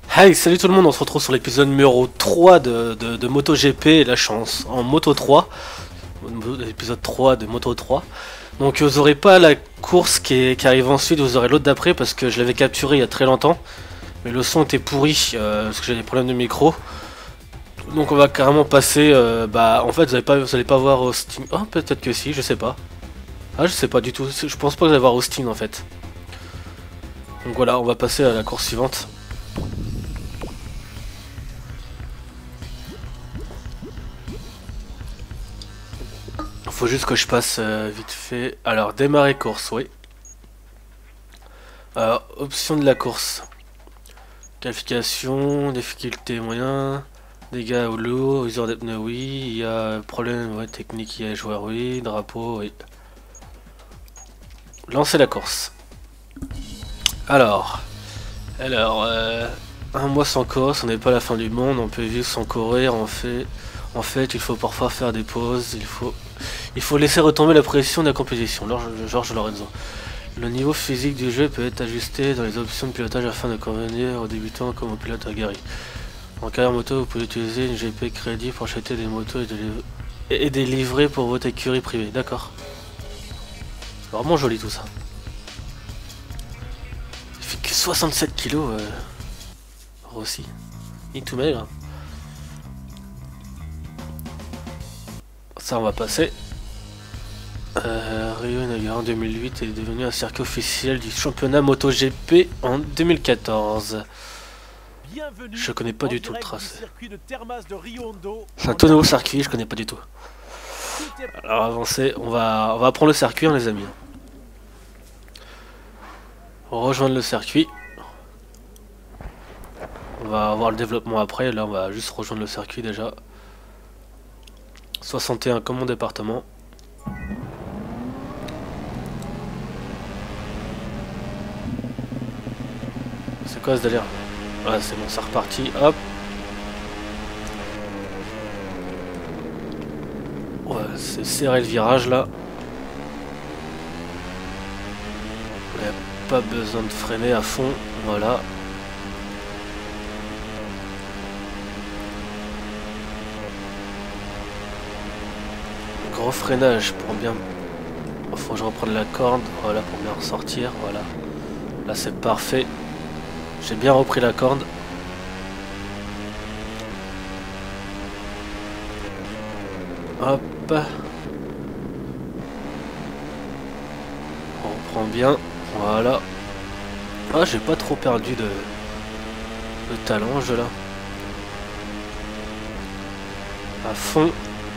Hey, salut tout le monde, on se retrouve sur l'épisode numéro 3 de MotoGP, et là je suis en Moto 3, l'épisode 3 de Moto 3. Donc vous aurez pas la course qui arrive ensuite, vous aurez l'autre d'après parce que je l'avais capturé il y a très longtemps. Mais le son était pourri parce que j'ai des problèmes de micro. Donc on va carrément passer, en fait vous allez pas voir Austin. Oh peut-être que si, je sais pas. Ah je sais pas du tout, je pense pas que vous allez voir Austin en fait. Donc voilà, on va passer à la course suivante. Faut juste que je passe vite fait. Alors, démarrer course, oui. Option de la course. Qualification, difficulté moyen, dégâts ou lourd, usure des pneus, oui. Il y a problème ouais, technique, il y a joueur, oui. Drapeau, oui. Lancer la course. Alors, un mois sans course, on n'est pas à la fin du monde, on peut vivre sans courir, en fait, il faut parfois faire des pauses, il faut laisser retomber la pression de la compétition. Georges Lorenzo. Le niveau physique du jeu peut être ajusté dans les options de pilotage afin de convenir aux débutants comme aux pilotes aguerris. En carrière moto, vous pouvez utiliser une GP crédit pour acheter des motos et des livrets pour votre écurie privée. D'accord. C'est vraiment joli tout ça. Il fait que 67 kilos, Rossi. Il est tout maigre. Ça, on va passer. Rio Nagara en 2008 est devenu un circuit officiel du championnat MotoGP en 2014. Je connais pas du tout le tracé. C'est un tout nouveau circuit, je connais pas du tout. Alors avancer, on va prendre le circuit les amis. Rejoindre le circuit. On va voir le développement après, là on va juste rejoindre le circuit déjà. 61 comme mon département. C'est quoi ce délire? Ouais c'est bon, c'est reparti, hop. Ouais, c'est serré le virage là. Il n'y a pas besoin de freiner à fond, voilà. Gros freinage pour bien... Faut que je reprenne la corde, voilà, pour bien ressortir, voilà. Là c'est parfait. J'ai bien repris la corde. Hop. On reprend bien, voilà. Ah, j'ai pas trop perdu de talonge là. À fond.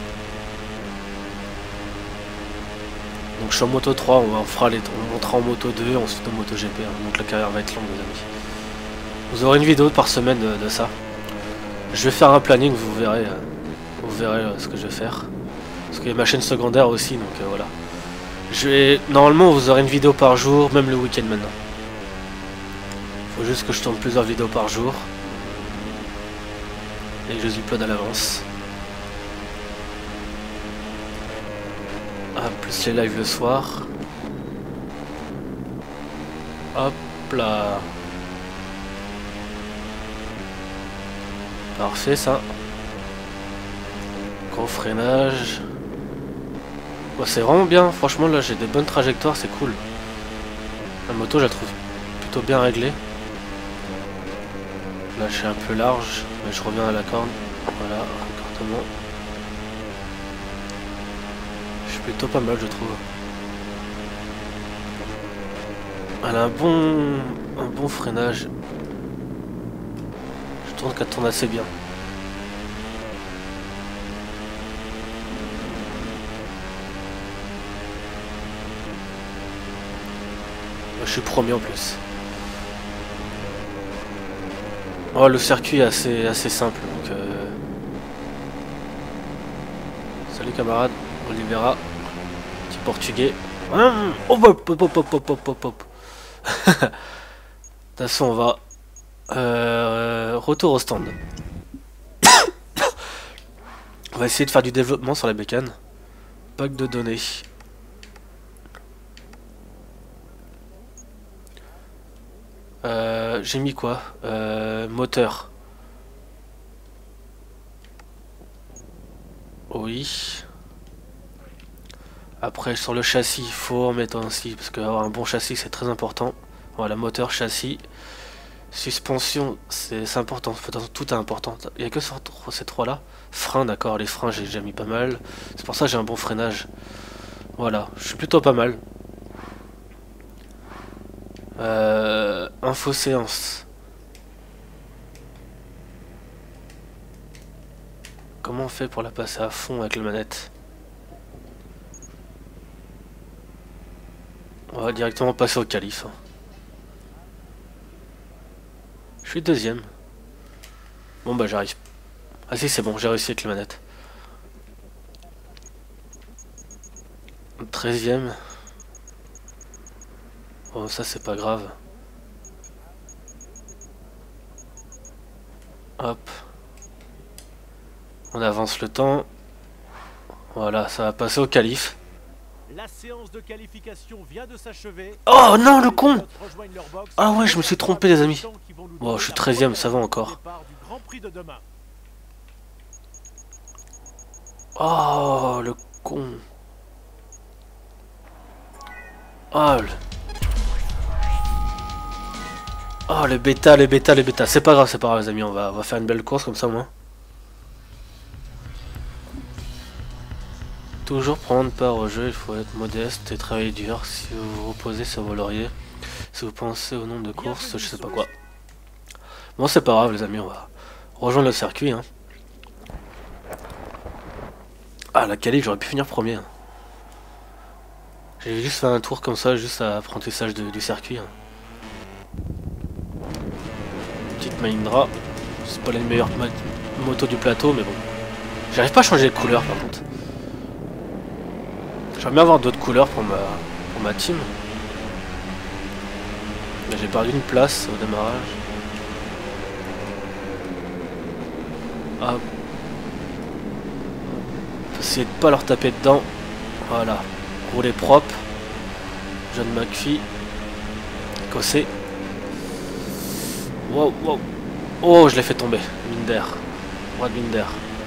Donc je suis en moto 3, on montera en moto 2, ensuite en moto GP, hein. Donc la carrière va être longue les amis. Vous aurez une vidéo par semaine de ça. Je vais faire un planning, vous verrez ce que je vais faire. Parce qu'il y a ma chaîne secondaire aussi, donc voilà. Normalement vous aurez une vidéo par jour, même le week-end maintenant. Faut juste que je tourne plusieurs vidéos par jour. Et que je les upload à l'avance. Ah, plus les lives le soir. Hop là. Parfait ça. Gros freinage. Ouais, c'est vraiment bien, franchement là j'ai des bonnes trajectoires, c'est cool. La moto je la trouve plutôt bien réglée. Là je suis un peu large, mais je reviens à la corde. Voilà, raccordement. Je suis plutôt pas mal je trouve. Elle a un bon freinage. Je trouve qu'elle tourne assez bien. Je suis premier en plus. Oh, le circuit est assez simple donc salut camarade, Oliveira, petit portugais. Oh, hop hop hop hop hop hop hop. De toute façon on va retour au stand. On va essayer de faire du développement sur la bécane. Pack de données. J'ai mis quoi? Moteur. Oui. Après, sur le châssis, il faut en mettre un aussi, parce qu'avoir un bon châssis, c'est très important. Voilà, moteur, châssis. Suspension, c'est important. De toute façon, tout est important. Il n'y a que sur ces trois-là. Frein, d'accord, les freins, j'ai déjà mis pas mal. C'est pour ça que j'ai un bon freinage. Voilà, je suis plutôt pas mal. Info séance. Comment on fait pour la passer à fond avec la manette? On va directement passer au calife. Je suis deuxième. Bon bah j'arrive. Ah si c'est bon, j'ai réussi avec la manette. 13ème. Oh ça c'est pas grave. Hop. On avance le temps. Voilà, ça va passer au calife. La séance de qualification vient de s'achever. Oh non le con! Ah ouais je me suis trompé les amis. Bon je suis 13ème, ça va encore. Oh le con. Oh le... Oh le bêta, le bêta, le bêta. C'est pas grave les amis, on va faire une belle course comme ça moi. Toujours prendre part au jeu, il faut être modeste et travailler dur. Si vous vous reposez sur vos lauriers, si vous pensez au nombre de courses, je sais pas quoi. Bon c'est pas grave les amis, on va rejoindre le circuit. Hein. Ah la qualif, j'aurais pu finir premier. Hein. J'ai juste fait un tour comme ça, juste à apprentissage du circuit. Hein. Petite Mahindra, c'est pas les meilleures motos du plateau mais bon. J'arrive pas à changer de couleur par contre. J'aimerais bien avoir d'autres couleurs pour ma team. Mais j'ai perdu une place au démarrage. Hop. Faut essayer de pas leur taper dedans. Voilà. Rouler propre. John McPhee. Cossé. Wow, wow. Oh, je l'ai fait tomber. Minder. Brad Minder.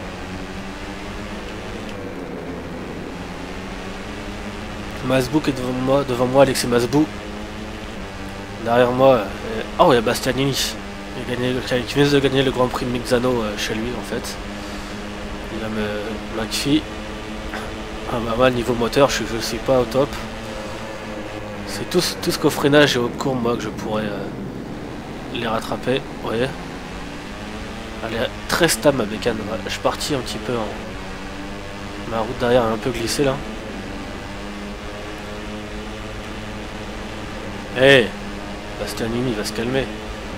Masbou qui est devant moi Alexis Masbou. Derrière moi, oh il y a Bastianini. Qui vient de gagner le Grand Prix de Mixano chez lui en fait. Il a McPhee. Ah bah moi niveau moteur je suis pas au top. C'est tout ce qu'au freinage et au cours moi que je pourrais les rattraper. Vous voyez. Elle est très stable ma bécane. Je suis parti un petit peu en... Ma route derrière est un peu glissée là. Eh hey, Bastianini va se calmer.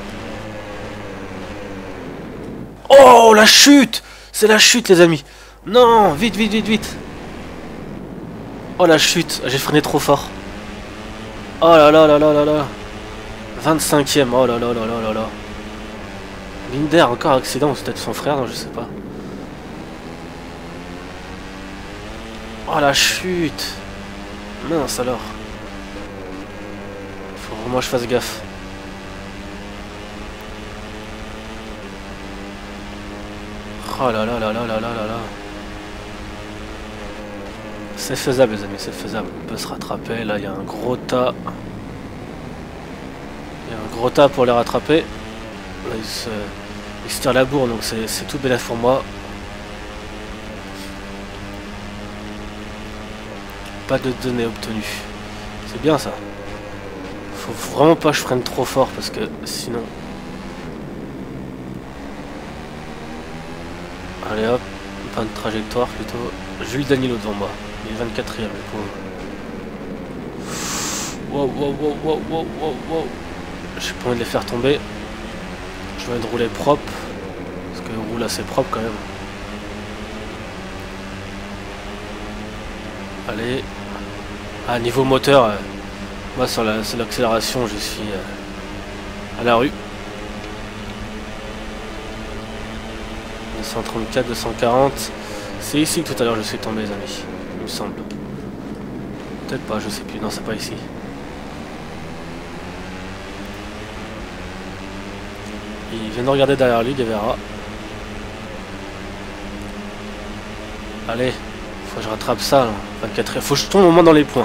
Oh la chute! C'est la chute les amis! Non! Vite, vite, vite, vite! Oh la chute! J'ai freiné trop fort. Oh là là là là là là! 25ème, oh là là là là là là! Binder, encore accident, c'est peut-être son frère, non je sais pas. Oh la chute! Mince alors! Faut vraiment que je fasse gaffe. Oh là là là là là là là là. C'est faisable les amis, c'est faisable. On peut se rattraper. Là il y a un gros tas. Il y a un gros tas pour les rattraper. Là il se tire la bourre donc c'est tout bénéf pour moi. Pas de données obtenues. C'est bien ça. Faut vraiment pas que je freine trop fort parce que sinon... Allez hop, pas de trajectoire plutôt. Jules Danilo devant moi. Il est 24ème le pauvre. Wow wow wow wow wow wow wow. J'ai pas envie de les faire tomber. Je vais de rouler propre. Parce que roule assez propre quand même. Allez. Ah niveau moteur, moi sur l'accélération je suis à la rue. 234, 240. C'est ici que tout à l'heure je suis tombé les amis, il me semble. Peut-être pas, je sais plus, non c'est pas ici. Il vient de regarder derrière lui, Guevara. Allez, faut que je rattrape ça. Là. 24e. Faut que je tombe au moins dans les points.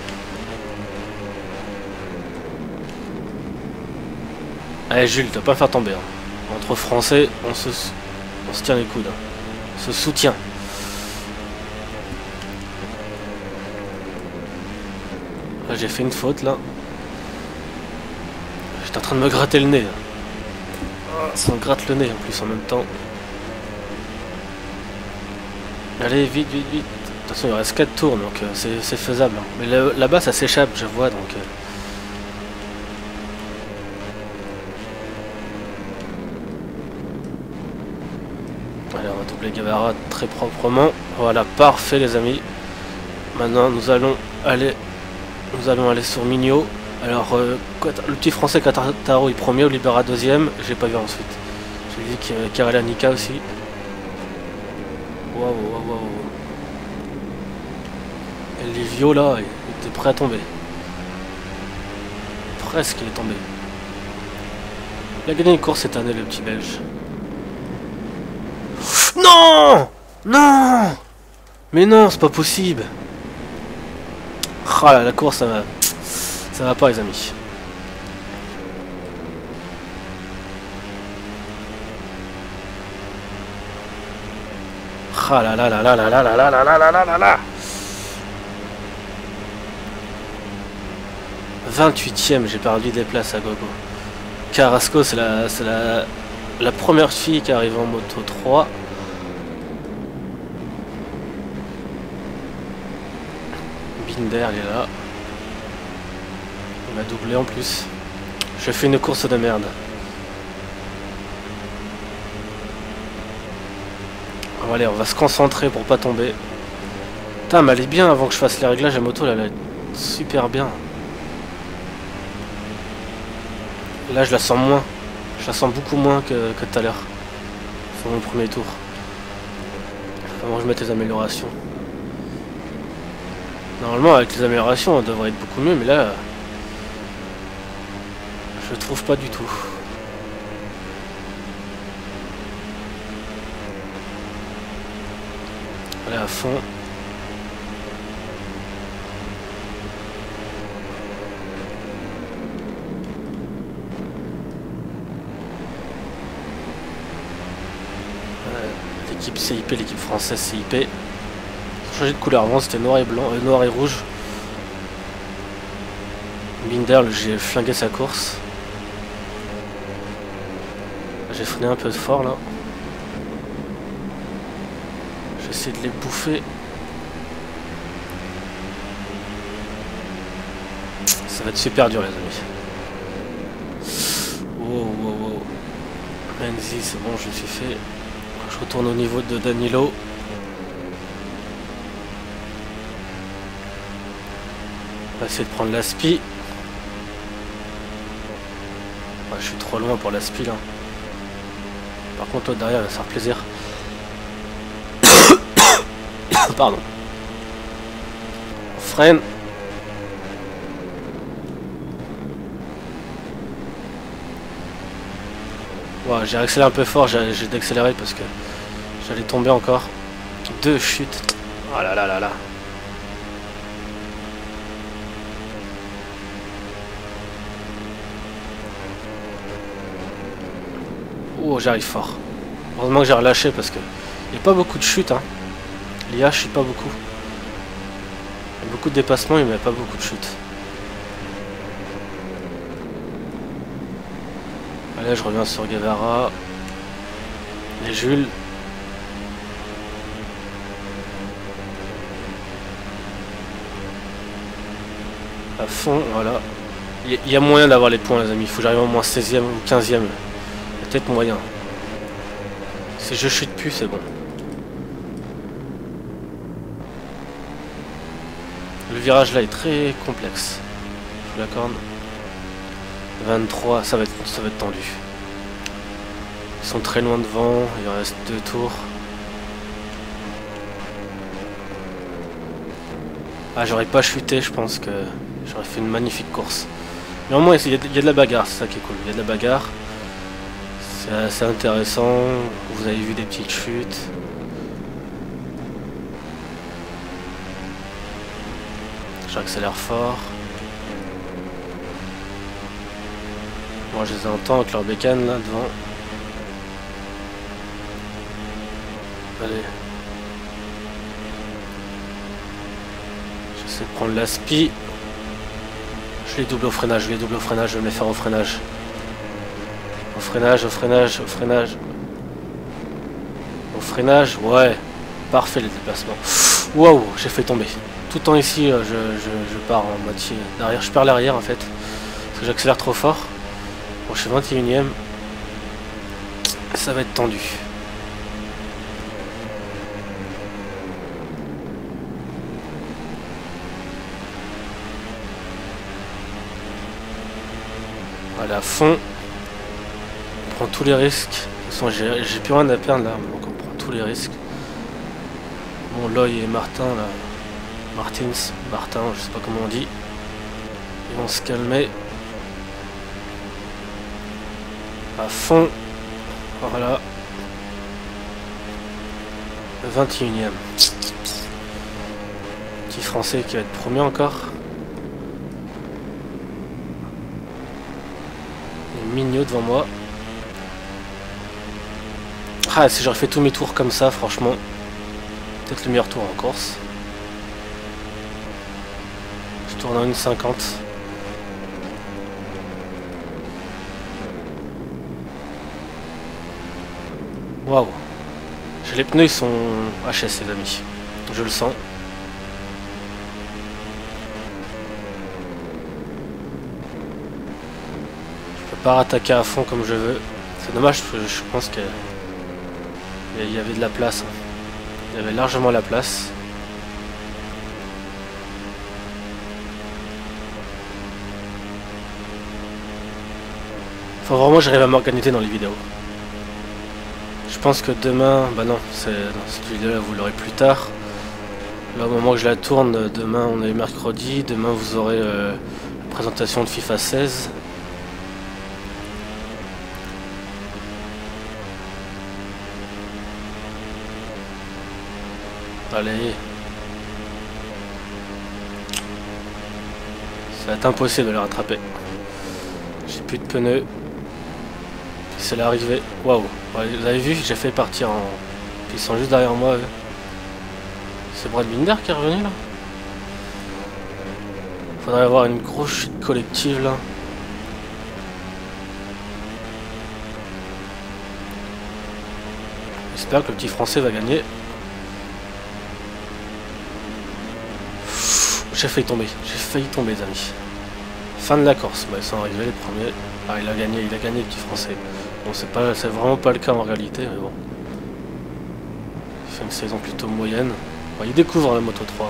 Allez, Jules, tu vas pas me faire tomber. Hein. Entre Français, on se tient les coudes. Hein. On se soutient. Là, j'ai fait une faute, là. J'étais en train de me gratter le nez. Là. Ça me gratte le nez en plus en même temps. Allez, vite, vite, vite. De toute façon, il reste 4 tours, donc c'est faisable. Hein. Mais là-bas, ça s'échappe, je vois, donc... Allez, on va doubler Guevara très proprement. Voilà, parfait, les amis. Maintenant, nous allons aller sur Mignot. Alors, le petit français Kataro est premier, Olivera deuxième. J'ai pas vu ensuite. J'ai vu qu'il y avait Karela Nika aussi. Waouh, waouh, waouh. Et Livio là, il était prêt à tomber. Presque, il est tombé. Il a gagné une course cette année, le petit belge. Non! Non! Mais non, c'est pas possible. Ah là, la course, ça va pas, les amis. Ah là là là là là là là là là là là là là. 28e, j'ai perdu des places à gogo. Carrasco, c'est la première fille qui arrive en moto 3. Binder, il est là. Il m'a doublé en plus. Je fais une course de merde. Bon, allez, on va se concentrer pour pas tomber. Putain, mais elle est bien avant que je fasse les réglages. La moto, là, elle est super bien. Là, je la sens moins. Je la sens beaucoup moins que tout à l'heure. Sur mon premier tour. Comment je mette les améliorations. Normalement, avec les améliorations, on devrait être beaucoup mieux, mais là... je trouve pas du tout. Allez, à fond. L'équipe CIP, l'équipe française CIP. Changé de couleur, avant c'était noir et blanc, noir et rouge. Binder, j'ai flingué sa course. J'ai freiné un peu fort là. J'essaie de les bouffer. Ça va être super dur, les amis. Wow, wow, wow. Menzi, c'est bon, je me suis fait. Je retourne au niveau de Danilo. On va essayer de prendre l'aspi. Ouais, je suis trop loin pour l'aspi là. Par contre, toi derrière, ça va faire plaisir. Pardon. On freine. Ouais, j'ai accéléré un peu fort, j'ai d'accélérer parce que j'allais tomber encore. 2 chutes. Oh là là là là. Oh, j'arrive fort. Heureusement que j'ai relâché parce que il n'y a pas beaucoup de chutes. Hein. L'IA, je suis pas beaucoup. Il y a beaucoup de dépassements, mais il n'y a pas beaucoup de chutes. Allez, je reviens sur Guevara. Et Jules. À fond, voilà. Il y a moyen d'avoir les points, les amis. Il faut que j'arrive au moins 16e ou 15e. Peut-être moyen. Si je chute plus, c'est bon. Le virage là est très complexe. Je vous l'accorde. 23, ça va être tendu. Ils sont très loin devant, il reste 2 tours. Ah, j'aurais pas chuté, je pense que j'aurais fait une magnifique course. Mais au moins, il y a de la bagarre, c'est ça qui est cool. Il y a de la bagarre. C'est assez intéressant. Vous avez vu des petites chutes. J'accélère fort. Moi je les entends avec leur bécane là devant. Allez. J'essaie de prendre l'aspi. Je les double au freinage, je vais me les faire au freinage. Au freinage, au freinage, au freinage. Au freinage, ouais. Parfait les déplacements. Waouh, j'ai fait tomber. Tout le temps ici, je pars en moitié derrière. Je perds l'arrière en fait. Parce que j'accélère trop fort. Bon, je suis 21ème. Ça va être tendu. Voilà, à fond. On prend tous les risques. De toute façon, j'ai plus rien à perdre là. Donc on prend tous les risques. Bon, Loy et Martin là. Martin, je sais pas comment on dit. Ils vont se calmer. À fond. Voilà. Le 21ème. Petit français qui va être premier encore. Mignot devant moi. Ah, si j'aurais fait tous mes tours comme ça, franchement, peut-être le meilleur tour en course. Je tourne en 1,50. Waouh. Les pneus ils sont HS les amis. Je le sens. Pas attaquer à fond comme je veux. C'est dommage parce que je pense qu'il y avait de la place. Il y avait largement la place. Faut vraiment que j'arrive à m'organiser dans les vidéos. Je pense que demain, bah non, dans cette vidéo là vous l'aurez plus tard. Là au moment que je la tourne, demain on est mercredi, demain vous aurez la présentation de FIFA 16. Allez. Ça va être impossible de le rattraper. J'ai plus de pneus. C'est l'arrivée. Waouh. Ouais, vous avez vu, j'ai fait partir en... Ils sont juste derrière moi. C'est Brad Binder qui est revenu là. Faudrait avoir une grosse chute collective là. J'espère que le petit français va gagner. J'ai failli tomber les amis. Fin de la course, bah, ils sont arrivés les premiers. Ah il a gagné le petit français. Bon c'est vraiment pas le cas en réalité, mais bon. Il fait une saison plutôt moyenne. Bon, il découvre la Moto 3.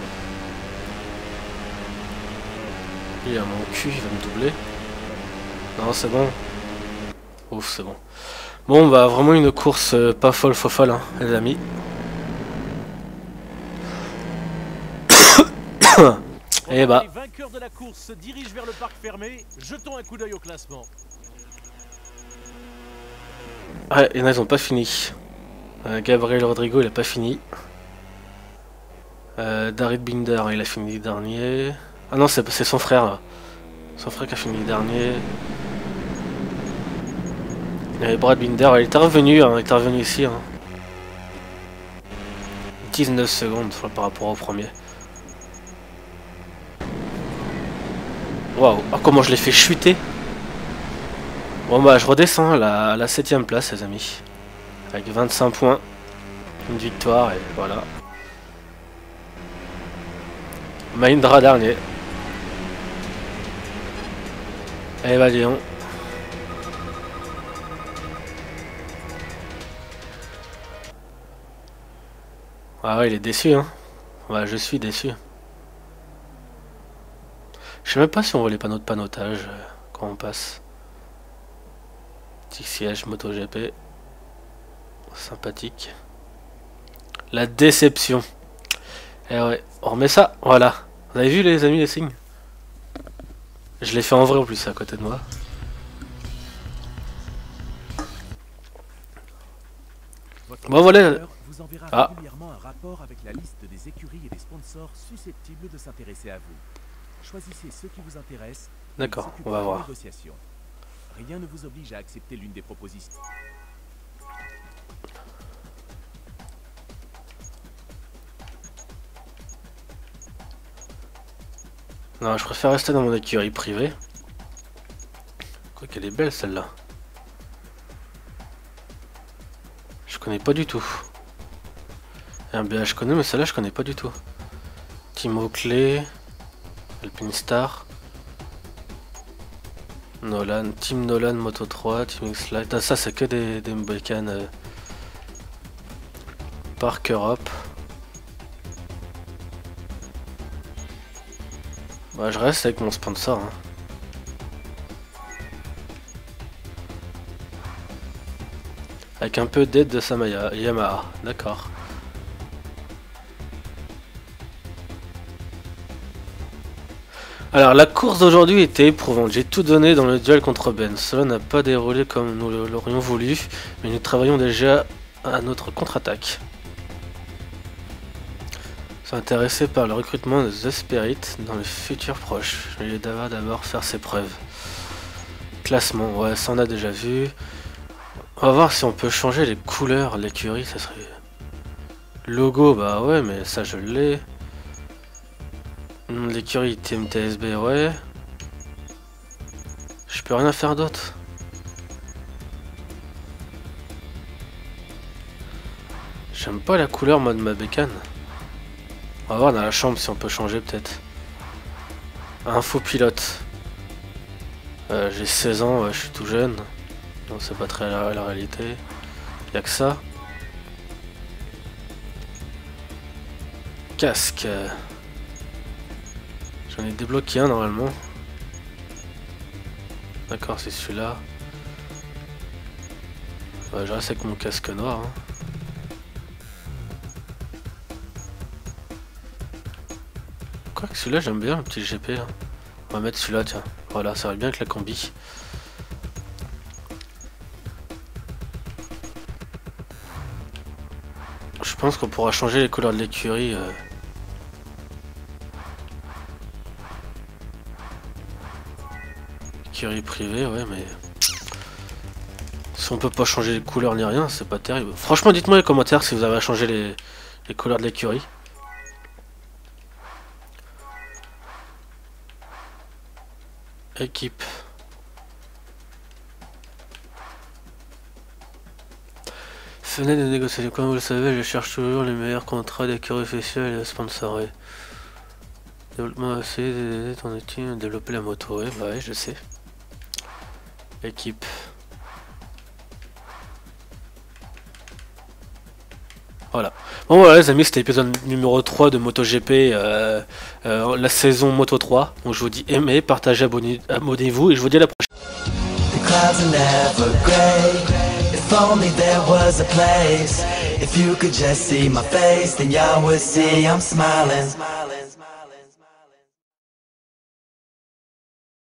Il est à mon cul, il va me doubler. Non c'est bon. Ouf c'est bon. Bon bah vraiment une course pas folle hein, les amis. Et bah. Les vainqueurs de la course se dirigent vers le parc fermé. Jetons un coup d'œil au classement. Ouais, il y en a, ils ont pas fini. Gabriel Rodrigo, il a pas fini. David Binder, il a fini dernier. Ah non, c'est son frère là. Son frère qui a fini dernier. Et Brad Binder, il était revenu, hein, ici. Hein. 19 secondes par rapport au premier. Waouh, oh, comment je l'ai fait chuter. Bon bah je redescends à la 7ème place les amis. Avec 25 points. Une victoire et voilà. Mahindra dernier. Et bah Léon. Ah ouais il est déçu hein. Ouais je suis déçu. Je sais même pas si on voit les panneaux de panotage quand on passe. Petit siège MotoGP. Sympathique. La déception. Et ouais, on remet ça. Voilà. Vous avez vu les amis les signes? Je l'ai fait en vrai en plus à côté de moi. Bon voilà. Vous enverra Ah, régulièrement un rapport avec la liste des écuries et des sponsors susceptibles de s'intéresser à vous. Choisissez ceux qui vous intéressent. Et il d'accord, on s'occupera va des voir. négociations. Rien ne vous oblige à accepter l'une des propositions. Non, je préfère rester dans mon écurie privée. Quoi qu'elle est belle celle-là. Je connais pas du tout. RBA je connais, mais celle-là je connais pas du tout. Team Oakley, Alpine Star, Nolan, Team Nolan Moto 3, Team X-Lite. Ah, ça c'est que des bécanes Park Europe. Bah, je reste avec mon sponsor. Hein. Avec un peu d'aide de Samaya, Yamaha, d'accord. Alors la course d'aujourd'hui était éprouvante, j'ai tout donné dans le duel contre Ben. Cela n'a pas déroulé comme nous l'aurions voulu, mais nous travaillons déjà à notre contre-attaque. Sont intéressé par le recrutement de The Spirit dans le futur proche. Je vais d'abord faire ses preuves. Classement, ouais, ça on a déjà vu. On va voir si on peut changer les couleurs, l'écurie, ça serait... Logo, bah ouais, mais ça je l'ai. L'écurie TMTSB, ouais. Je peux rien faire d'autre. J'aime pas la couleur moi de ma bécane. On va voir dans la chambre si on peut changer peut-être. Info pilote. J'ai 16 ans, ouais, je suis tout jeune. Donc c'est pas très la réalité. Y'a que ça. Casque. J'en ai débloqué un normalement. D'accord, c'est celui-là. Ouais, je reste avec mon casque noir. Hein. Quoique celui-là j'aime bien le petit GP là. On va mettre celui-là, tiens. Voilà, ça va bien avec la combi. Je pense qu'on pourra changer les couleurs de l'écurie. Écurie privée, ouais, mais... Si on peut pas changer les couleurs ni rien, c'est pas terrible. Franchement, dites-moi dans les commentaires si vous avez changé les couleurs de l'écurie. Équipe. Fenêtre de négociation. Comme vous le savez, je cherche toujours les meilleurs contrats d'écurie officielle et sponsorés. Développement assez d'aider ton équipe à développer la moto. Ouais, bah ouais, je sais. Équipe. Voilà. Bon voilà les amis, c'était l'épisode numéro 3 de MotoGP, la saison Moto 3. Donc je vous dis aimez, partagez, abonnez-vous et je vous dis à la prochaine. The clouds are never gray. If only there was a place. If you could just see my face, then y'all would see I'm smiling.